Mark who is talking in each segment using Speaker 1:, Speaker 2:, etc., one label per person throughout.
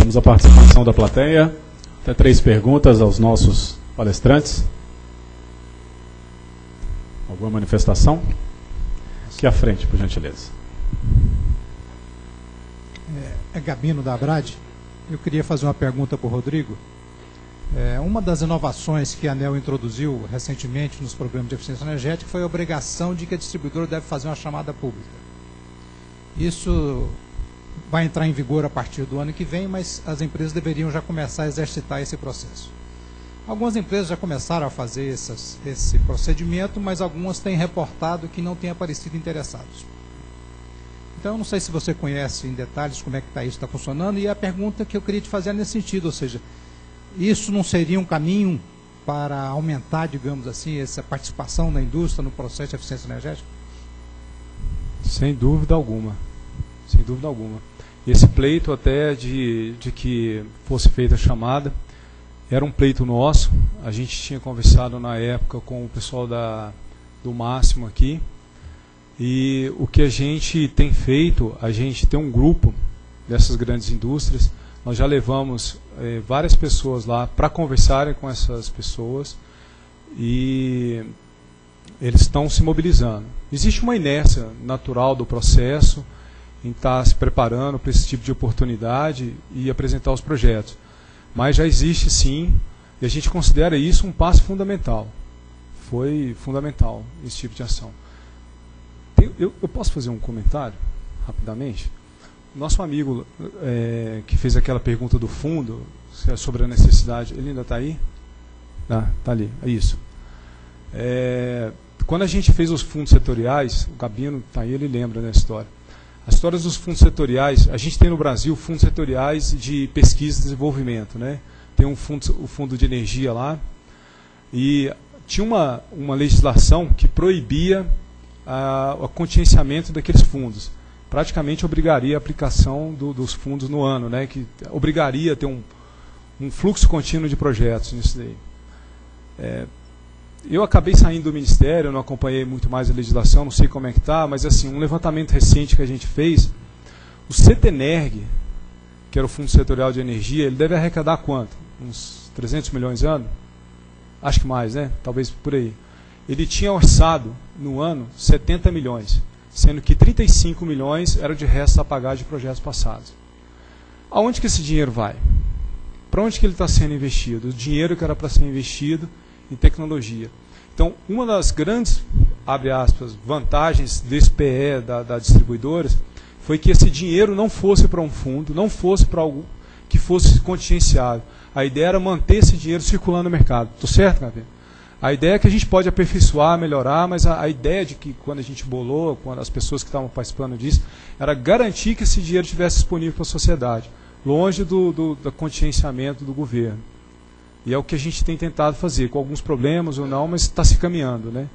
Speaker 1: Temos a participação da plateia. Até 3 perguntas aos nossos palestrantes. Alguma manifestação? Aqui à frente, por gentileza.
Speaker 2: É Gabino da Abrad. Eu queria fazer uma pergunta para o Rodrigo. Uma das inovações que a ANEEL introduziu recentemente nos programas de eficiência energética foi a obrigação de que a distribuidora deve fazer uma chamada pública. Isso vai entrar em vigor a partir do ano que vem, mas as empresas deveriam já começar a exercitar esse processo. Algumas empresas já começaram a fazer esse procedimento, mas algumas têm reportado que não têm aparecido interessados. Então, eu não sei se você conhece em detalhes como é que isso está funcionando, e a pergunta que eu queria te fazer é nesse sentido, ou seja, isso não seria um caminho para aumentar, digamos assim, essa participação da indústria no processo de eficiência energética?
Speaker 3: Sem dúvida alguma. Sem dúvida alguma. Esse pleito até de que fosse feita a chamada, era um pleito nosso. A gente tinha conversado na época com o pessoal do Máximo aqui. E o que a gente tem feito, a gente tem um grupo dessas grandes indústrias. Nós já levamos várias pessoas lá para conversarem com essas pessoas e eles estão se mobilizando. Existe uma inércia natural do processo em estar se preparando para esse tipo de oportunidade e apresentar os projetos. Mas já existe sim, e a gente considera isso um passo fundamental. Foi fundamental esse tipo de ação. Eu posso fazer um comentário, rapidamente? Nosso amigo que fez aquela pergunta do fundo, sobre a necessidade, ele ainda está aí? Está ali, é isso. Quando a gente fez os fundos setoriais, o Gabino está aí, ele lembra da história. As histórias dos fundos setoriais, a gente tem no Brasil fundos setoriais de pesquisa e desenvolvimento, né? Tem o fundo de energia lá, e tinha uma legislação que proibia o contingenciamento daqueles fundos. Praticamente obrigaria a aplicação dos fundos no ano, né? Que obrigaria a ter um fluxo contínuo de projetos nisso daí. Eu acabei saindo do Ministério, não acompanhei muito mais a legislação, não sei como é que está, mas assim, um levantamento recente que a gente fez, o CETENERG, que era o Fundo Setorial de Energia, ele deve arrecadar quanto? Uns 300 milhões ano? Acho que mais, né? Talvez por aí. Ele tinha orçado, no ano, 70 milhões, sendo que 35 milhões eram de resto a pagar de projetos passados. Aonde que esse dinheiro vai? Para onde que ele está sendo investido? O dinheiro que era para ser investido em tecnologia. Então, uma das grandes, abre aspas, vantagens desse PE da distribuidora foi que esse dinheiro não fosse para um fundo, não fosse para algo que fosse contingenciado. A ideia era manter esse dinheiro circulando no mercado. Estou certo, Gabriel? A ideia é que a gente pode aperfeiçoar, melhorar, mas a ideia de que quando a gente bolou, quando as pessoas que estavam participando disso, era garantir que esse dinheiro estivesse disponível para a sociedade, longe do contingenciamento do governo. E é o que a gente tem tentado fazer, com alguns problemas ou não, mas está se caminhando, né?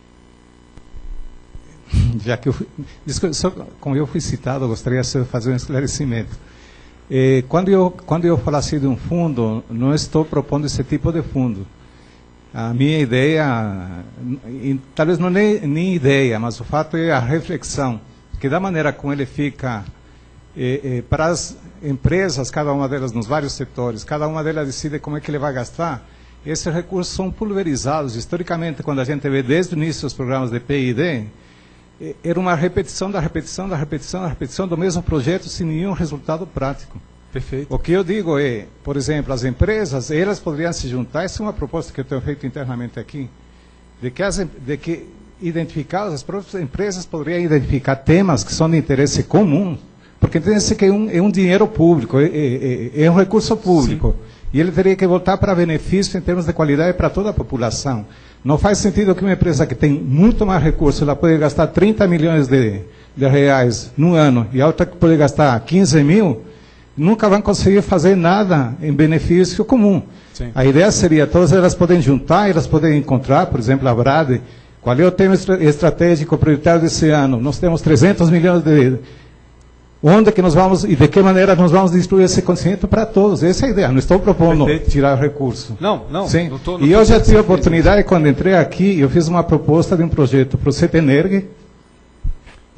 Speaker 2: Já que como eu fui citado, eu gostaria de fazer um esclarecimento. Quando eu falasse de um fundo, não estou propondo esse tipo de fundo. A minha ideia, talvez não nem ideia, mas o fato é a reflexão, que da maneira como ele fica para as empresas, cada uma delas nos vários setores, cada uma delas decide como é que ele vai gastar, esses recursos são pulverizados. Historicamente, quando a gente vê desde o início os programas de P&D, era uma repetição da repetição, da repetição, da repetição do mesmo projeto sem nenhum resultado prático.
Speaker 3: Perfeito.
Speaker 2: O que eu digo é, por exemplo, as empresas, elas poderiam se juntar, essa é uma proposta que eu tenho feito internamente aqui, de que identificar, as próprias empresas poderiam identificar temas que são de interesse comum, porque entende-se que é um dinheiro público, é um recurso público. Sim. E ele teria que voltar para benefício em termos de qualidade para toda a população. Não faz sentido que uma empresa que tem muito mais recursos, ela pode gastar 30 milhões de reais no ano, e a outra que pode gastar 15 mil, nunca vão conseguir fazer nada em benefício comum.
Speaker 3: Sim.
Speaker 2: A ideia seria, todas elas podem juntar, elas podem encontrar, por exemplo, a Brade, qual é o tema estratégico prioritário desse ano? Nós temos 300 milhões de... Onde que nós vamos, e de que maneira nós vamos distribuir esse conhecimento para todos? Essa é a ideia, não estou propondo tirar recurso.
Speaker 3: Não.
Speaker 2: Sim. E eu já tive a oportunidade, quando entrei aqui, eu fiz uma proposta de um projeto para o CETENERG,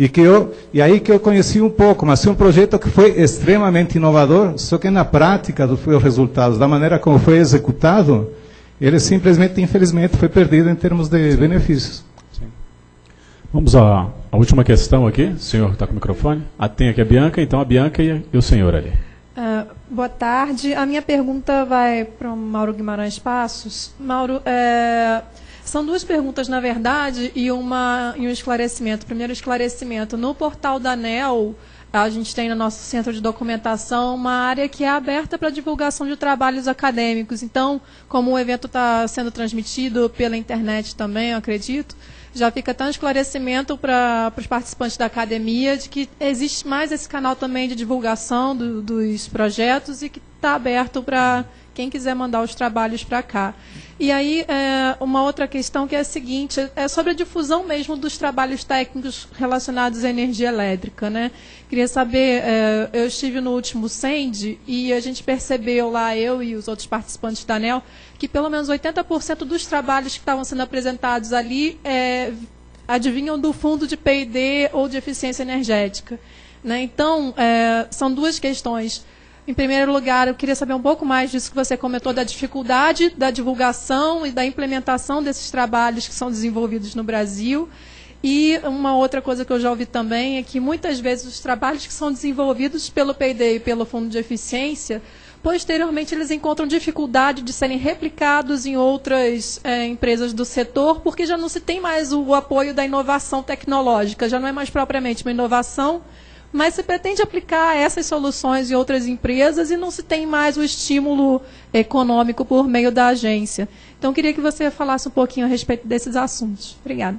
Speaker 4: E aí que eu conheci um pouco, mas foi um projeto que foi extremamente inovador, só que na prática dos resultados, da maneira como foi executado, ele simplesmente, infelizmente, foi perdido em termos de benefícios.
Speaker 1: Sim. Vamos à última questão aqui. O senhor está com o microfone? Tem aqui a Bianca, então a Bianca e o senhor ali.
Speaker 5: Boa tarde. A minha pergunta vai para o Mauro Guimarães Passos. Mauro, são duas perguntas, na verdade, e um esclarecimento. Primeiro esclarecimento. No portal da ANEEL, a gente tem no nosso centro de documentação uma área que é aberta para divulgação de trabalhos acadêmicos. Então, como o evento está sendo transmitido pela internet também, eu acredito, já fica até um esclarecimento para os participantes da academia de que existe mais esse canal também de divulgação dos projetos e que está aberto para quem quiser mandar os trabalhos para cá. E aí, uma outra questão que é a seguinte, é sobre a difusão mesmo dos trabalhos técnicos relacionados à energia elétrica, né? Queria saber, eu estive no último CEND e a gente percebeu lá, eu e os outros participantes da ANEEL, que pelo menos 80% dos trabalhos que estavam sendo apresentados ali adivinham do fundo de P&D ou de eficiência energética, né? Então, são duas questões. Em primeiro lugar, eu queria saber um pouco mais disso que você comentou, da dificuldade da divulgação e da implementação desses trabalhos que são desenvolvidos no Brasil. E uma outra coisa que eu já ouvi também é que muitas vezes os trabalhos que são desenvolvidos pelo P&D e pelo Fundo de Eficiência, posteriormente eles encontram dificuldade de serem replicados em outras empresas do setor, porque já não se tem mais o apoio da inovação tecnológica, já não é mais propriamente uma inovação, mas se pretende aplicar essas soluções em outras empresas e não se tem mais o estímulo econômico por meio da agência. Então, queria que você falasse um pouquinho a respeito desses assuntos. Obrigada.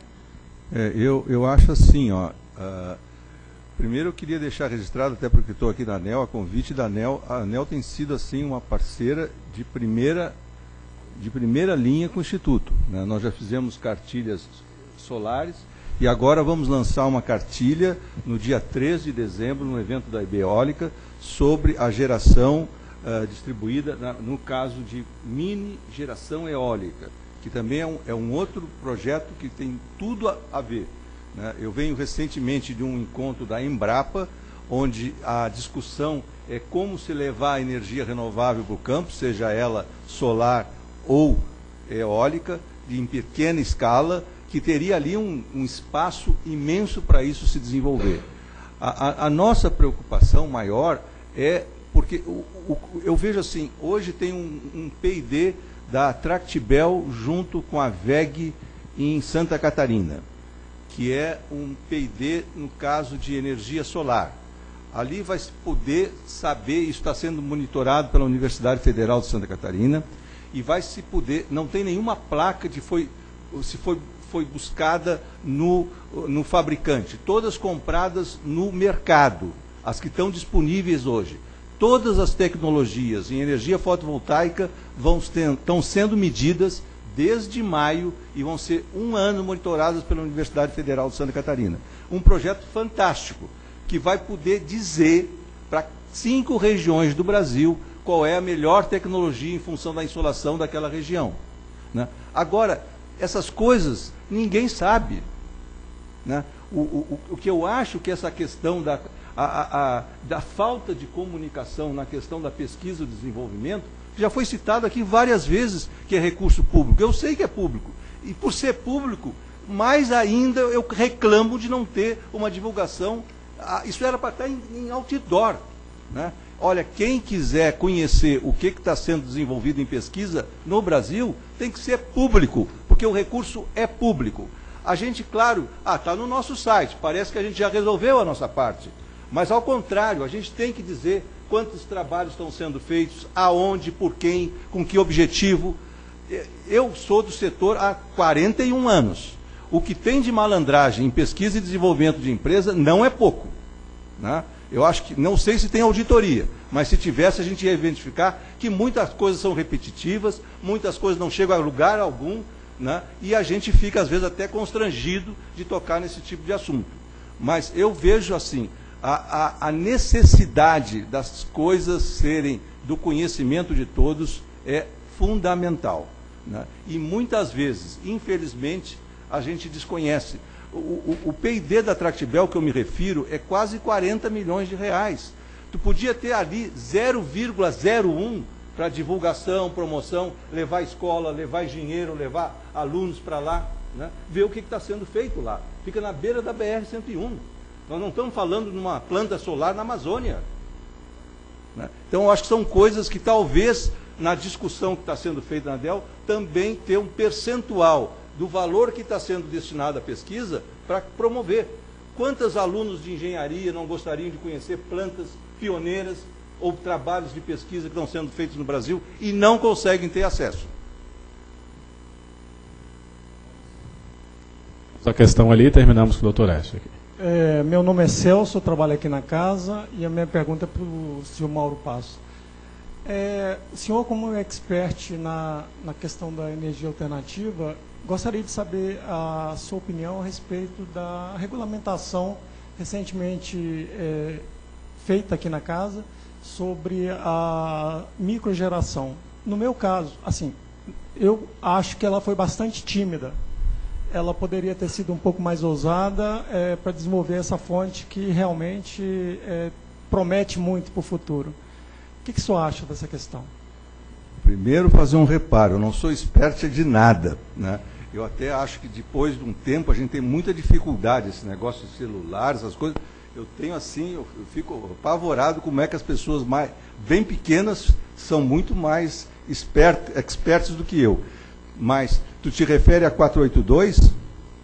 Speaker 6: Eu acho assim, primeiro eu queria deixar registrado, até porque estou aqui na ANEEL, a convite da ANEEL. A ANEEL tem sido assim uma parceira de primeira linha com o Instituto, né? Nós já fizemos cartilhas solares, e agora vamos lançar uma cartilha no dia 3 de dezembro, no evento da Eólica, sobre a geração distribuída, no caso de mini geração eólica, que também é um outro projeto que tem tudo a ver, né? Eu venho recentemente de um encontro da Embrapa, onde a discussão é como se levar a energia renovável para o campo, seja ela solar ou eólica, em pequena escala, que teria ali um espaço imenso para isso se desenvolver. A nossa preocupação maior é, porque eu vejo assim, hoje tem um P&D da Tractibel junto com a VEG em Santa Catarina, que é um P&D no caso de energia solar. Ali vai se poder saber, isso está sendo monitorado pela Universidade Federal de Santa Catarina, e vai se poder, não tem nenhuma placa de foi buscada no fabricante, todas compradas no mercado, as que estão disponíveis hoje. Todas as tecnologias em energia fotovoltaica estão sendo medidas desde maio e vão ser 1 ano monitoradas pela Universidade Federal de Santa Catarina. Um projeto fantástico, que vai poder dizer para 5 regiões do Brasil qual é a melhor tecnologia em função da insolação daquela região, né? Agora, essas coisas ninguém sabe, né? O que eu acho que essa questão da falta de comunicação na questão da pesquisa e desenvolvimento, já foi citado aqui várias vezes que é recurso público. Eu sei que é público. E por ser público, mais ainda eu reclamo de não ter uma divulgação. Isso era para estar em outdoor, né? Olha, quem quiser conhecer o que está sendo desenvolvido em pesquisa no Brasil, tem que ser público, porque o recurso é público. A gente, claro, está no nosso site, parece que a gente já resolveu a nossa parte. Mas, ao contrário, a gente tem que dizer quantos trabalhos estão sendo feitos, aonde, por quem, com que objetivo. Eu sou do setor há 41 anos. O que tem de malandragem em pesquisa e desenvolvimento de empresa não é pouco, né? Eu acho que, não sei se tem auditoria, mas se tivesse a gente ia identificar que muitas coisas são repetitivas, muitas coisas não chegam a lugar algum, né? E a gente fica, às vezes, até constrangido de tocar nesse tipo de assunto. Mas eu vejo assim, a necessidade das coisas serem do conhecimento de todos é fundamental, né? E muitas vezes, infelizmente, a gente desconhece. O P&D da Tractebel, que eu me refiro, é quase 40 milhões de reais. Tu podia ter ali 0,01 para divulgação, promoção, levar escola, levar engenheiro, levar alunos para lá, né? Ver o que está sendo feito lá. Fica na beira da BR-101. Nós não estamos falando de uma planta solar na Amazônia, né? Então, eu acho que são coisas que talvez, na discussão que está sendo feita na ANEEL, também ter um percentual do valor que está sendo destinado à pesquisa para promover. Quantos alunos de engenharia não gostariam de conhecer plantas pioneiras ou trabalhos de pesquisa que estão sendo feitos no Brasil e não conseguem ter acesso?
Speaker 1: Essa questão ali, terminamos com o doutor Écio aqui.
Speaker 7: Meu nome é Celso, eu trabalho aqui na casa e a minha pergunta é para o senhor Mauro Passo. O senhor, como expert na questão da energia alternativa, gostaria de saber a sua opinião a respeito da regulamentação recentemente feita aqui na casa sobre a microgeração. No meu caso, assim, eu acho que ela foi bastante tímida. Ela poderia ter sido um pouco mais ousada para desenvolver essa fonte que realmente promete muito para o futuro. O que o senhor acha dessa questão?
Speaker 6: Primeiro, fazer um reparo, eu não sou expert de nada, né? Eu até acho que depois de um tempo a gente tem muita dificuldade, esse negócio de celular, essas coisas. Eu tenho assim, eu fico apavorado como é que as pessoas bem pequenas são muito mais expertos do que eu. Mas tu te refere a 482?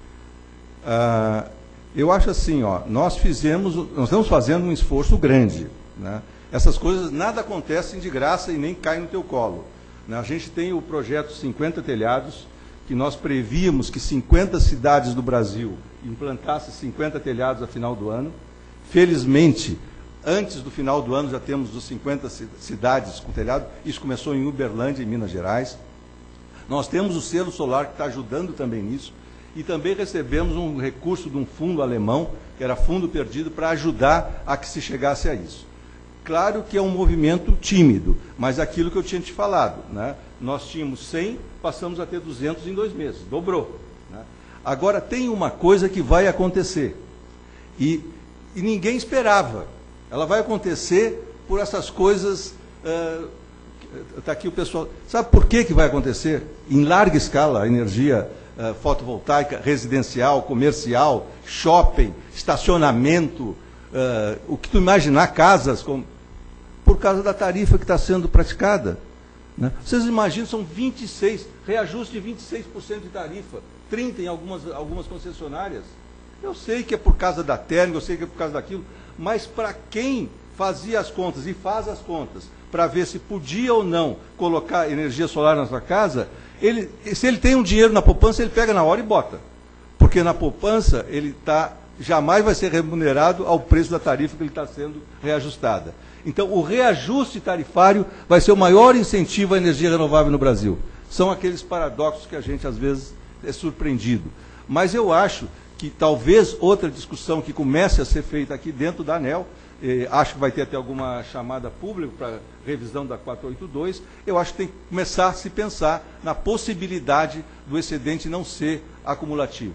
Speaker 6: Eu acho assim, ó, nós estamos fazendo um esforço grande, né? Essas coisas nada acontecem de graça e nem caem no teu colo, né? A gente tem o projeto 50 telhados, que nós prevíamos que 50 cidades do Brasil implantassem 50 telhados a final do ano. Felizmente, antes do final do ano já temos os 50 cidades com telhado. Isso começou em Uberlândia, em Minas Gerais. Nós temos o selo solar que está ajudando também nisso. E também recebemos um recurso de um fundo alemão, que era fundo perdido, para ajudar a que se chegasse a isso. Claro que é um movimento tímido, mas aquilo que eu tinha te falado, né? Nós tínhamos 100, passamos a ter 200 em 2 meses, dobrou, né? Agora, tem uma coisa que vai acontecer, e ninguém esperava. Ela vai acontecer por essas coisas... Está aqui o pessoal... Sabe por que vai acontecer? Em larga escala, a energia fotovoltaica, residencial, comercial, shopping, estacionamento, o que tu imaginar, casas, por causa da tarifa que está sendo praticada, né? Vocês imaginam, são 26, reajuste de 26% de tarifa, 30% em algumas concessionárias. Eu sei que é por causa da térmica, eu sei que é por causa daquilo, mas para quem fazia as contas e faz as contas para ver se podia ou não colocar energia solar na sua casa, se ele tem um dinheiro na poupança, ele pega na hora e bota. Porque na poupança ele jamais vai ser remunerado ao preço da tarifa que ele está sendo reajustada. Então, o reajuste tarifário vai ser o maior incentivo à energia renovável no Brasil. São aqueles paradoxos que a gente, às vezes, é surpreendido. Mas eu acho que talvez outra discussão que comece a ser feita aqui dentro da ANEEL, acho que vai ter até alguma chamada pública para revisão da 482, eu acho que tem que começar a se pensar na possibilidade do excedente não ser acumulativo.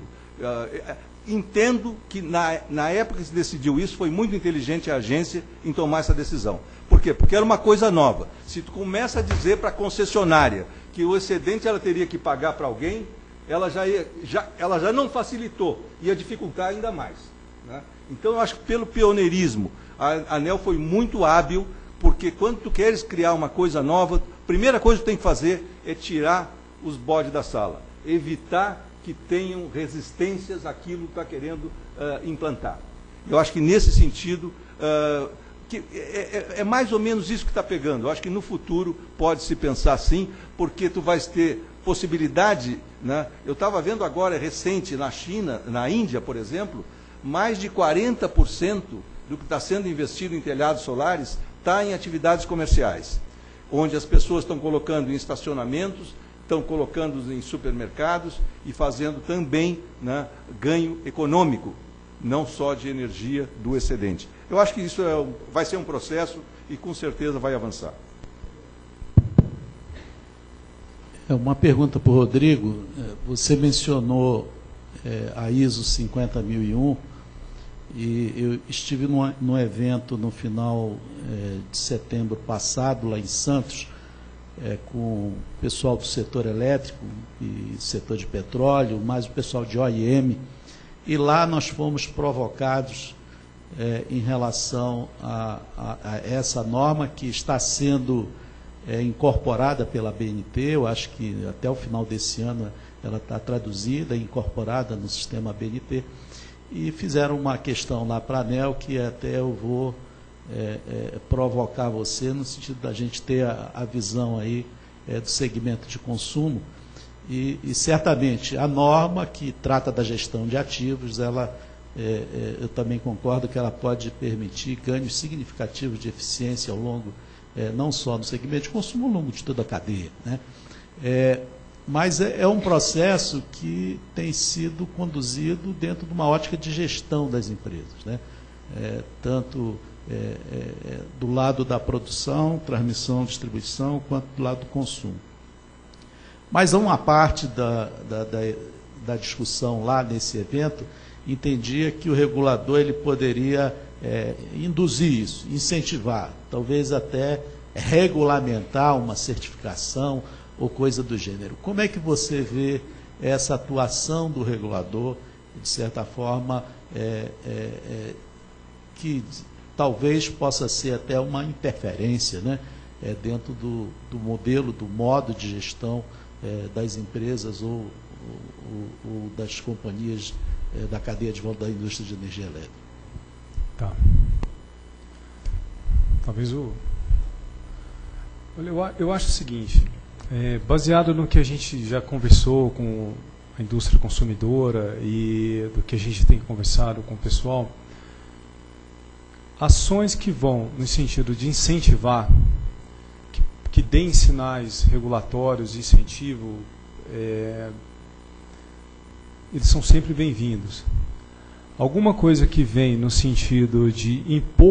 Speaker 6: Entendo que na época que se decidiu isso, foi muito inteligente a agência em tomar essa decisão. Por quê? Porque era uma coisa nova. Se tu começa a dizer para a concessionária que o excedente ela teria que pagar para alguém, ela já não facilitou, ia dificultar ainda mais, né? Então, eu acho que pelo pioneirismo, a ANEEL foi muito hábil, porque quando tu queres criar uma coisa nova, a primeira coisa que tu tem que fazer é tirar os bodes da sala, evitar que tenham resistências àquilo que está querendo implantar. Eu acho que nesse sentido, é mais ou menos isso que está pegando. Eu acho que no futuro pode-se pensar assim, porque tu vais ter possibilidade, né? Eu estava vendo agora, recente, na China, na Índia, por exemplo, mais de 40% do que está sendo investido em telhados solares está em atividades comerciais, onde as pessoas estão colocando em estacionamentos, estão colocando em supermercados e fazendo também, né, ganho econômico, não só de energia do excedente. Eu acho que isso vai ser um processo e com certeza vai avançar.
Speaker 8: Uma pergunta para o Rodrigo. Você mencionou a ISO 50001, e eu estive num evento no final de setembro passado, lá em Santos, com o pessoal do setor elétrico e setor de petróleo, mais o pessoal de OIM, e lá nós fomos provocados em relação a essa norma que está sendo incorporada pela BNT. Eu acho que até o final desse ano ela está traduzida e incorporada no sistema BNT, e fizeram uma questão lá para a ANEEL que até eu vou provocar você, no sentido da gente ter a visão aí do segmento de consumo, e certamente a norma que trata da gestão de ativos, ela, eu também concordo que ela pode permitir ganhos significativos de eficiência ao longo, não só no segmento de consumo, ao longo de toda a cadeia, né? Mas é um processo que tem sido conduzido dentro de uma ótica de gestão das empresas, né? Tanto do lado da produção, transmissão, distribuição, quanto do lado do consumo. Mas uma parte da discussão lá nesse evento entendia que o regulador ele poderia induzir isso, incentivar, talvez até regulamentar uma certificação ou coisa do gênero. Como é que você vê essa atuação do regulador, de certa forma, que talvez possa ser até uma interferência, né, dentro do modelo, do modo de gestão das empresas ou das companhias da cadeia de volta da indústria de energia elétrica?
Speaker 3: Tá. Talvez eu acho o seguinte, baseado no que a gente já conversou com a indústria consumidora e do que a gente tem conversado com o pessoal, ações que vão no sentido de incentivar, que deem sinais regulatórios de incentivo, eles são sempre bem-vindos. Alguma coisa que vem no sentido de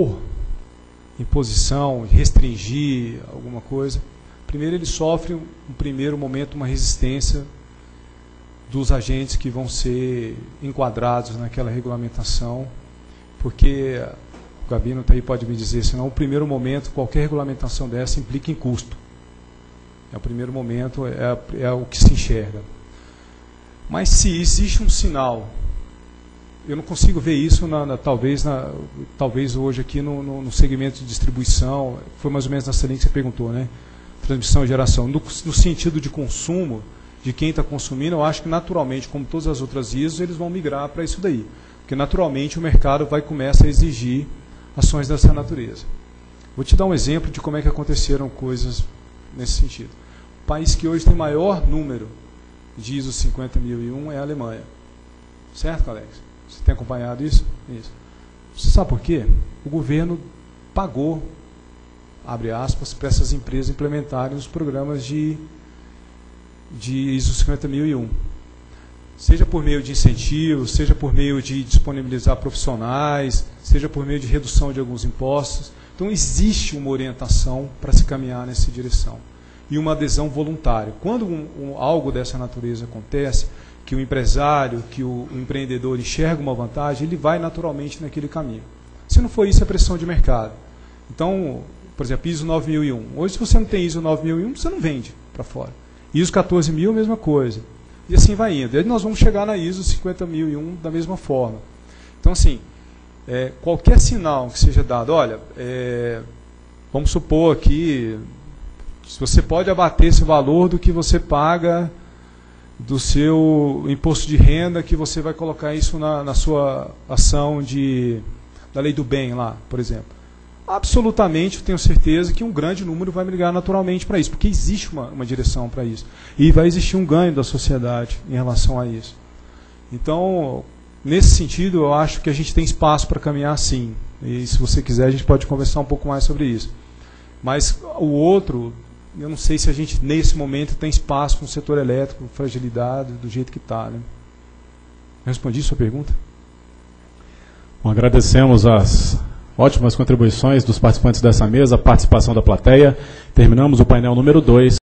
Speaker 3: imposição, restringir alguma coisa, primeiro ele sofre um primeiro momento uma resistência dos agentes que vão ser enquadrados naquela regulamentação, porque o Gabino tá aí, pode me dizer, senão o primeiro momento, qualquer regulamentação dessa implica em custo. O primeiro momento é o que se enxerga. Mas se existe um sinal, eu não consigo ver isso talvez hoje aqui no segmento de distribuição, foi mais ou menos nessa linha que você perguntou, né? Transmissão e geração. No sentido de consumo, de quem está consumindo, eu acho que naturalmente, como todas as outras ISOs, eles vão migrar para isso daí. Porque naturalmente o mercado vai começar a exigir ações dessa natureza. Vou te dar um exemplo de como é que aconteceram coisas nesse sentido. O país que hoje tem maior número de ISO 50001 é a Alemanha. Certo, Alex? Você tem acompanhado isso? Isso. Você sabe por quê? O governo pagou, abre aspas, para essas empresas implementarem os programas de ISO 50001. Seja por meio de incentivos, seja por meio de disponibilizar profissionais, seja por meio de redução de alguns impostos. Então, existe uma orientação para se caminhar nessa direção. E uma adesão voluntária. Quando algo dessa natureza acontece, que o empresário, que o empreendedor enxerga uma vantagem, ele vai naturalmente naquele caminho. Se não for isso, é pressão de mercado. Então, por exemplo, ISO 9001. Hoje, se você não tem ISO 9001, você não vende para fora. ISO 14000, mesma coisa. E assim vai indo. E aí nós vamos chegar na ISO 50001 da mesma forma. Então, assim, qualquer sinal que seja dado, olha, vamos supor aqui, se você pode abater esse valor do que você paga do seu imposto de renda, que você vai colocar isso na sua ação da lei do bem lá, por exemplo. Absolutamente, eu tenho certeza que um grande número vai migrar naturalmente para isso, porque existe uma direção para isso. E vai existir um ganho da sociedade em relação a isso. Então, nesse sentido, eu acho que a gente tem espaço para caminhar sim. E se você quiser, a gente pode conversar um pouco mais sobre isso. Mas o outro, eu não sei se a gente, nesse momento, tem espaço com o setor elétrico, fragilidade, do jeito que está. Né? Respondi a sua pergunta?
Speaker 1: Bom, agradecemos as ótimas contribuições dos participantes dessa mesa, a participação da plateia. Terminamos o painel número 2.